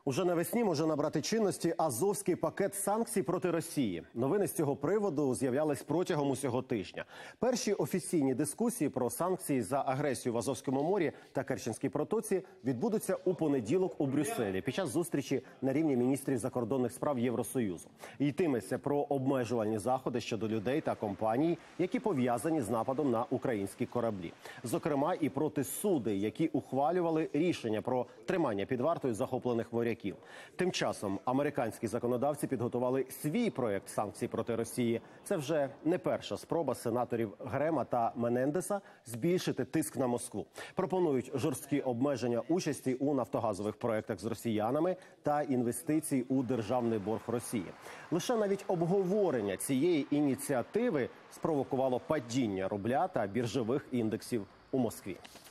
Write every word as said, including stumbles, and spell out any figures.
Уже навесні може набрати чинності азовський пакет санкцій проти Росії. Новини з цього приводу з'являлись протягом усього тижня. Перші офіційні дискусії про санкції за агресію в Азовському морі та Керченській протоці відбудуться у понеділок у Брюсселі під час зустрічі на рівні міністрів закордонних справ Євросоюзу. Йтиметься про обмежувальні заходи щодо людей та компаній, які пов'язані з нападом на українські кораблі. Зокрема, і проти судей, які ухвалювали рішення про тримання під вартою захоплених моряків. Тим часом американські законодавці підготували свій проєкт санкцій проти Росії. Це вже не перша спроба сенаторів Грема та Менендеса збільшити тиск на Москву. Пропонують жорсткі обмеження участі у нафтогазових проєктах з росіянами та інвестицій у державний борг Росії. Лише навіть обговорення цієї ініціативи спровокувало падіння рубля та біржових індексів у Москві.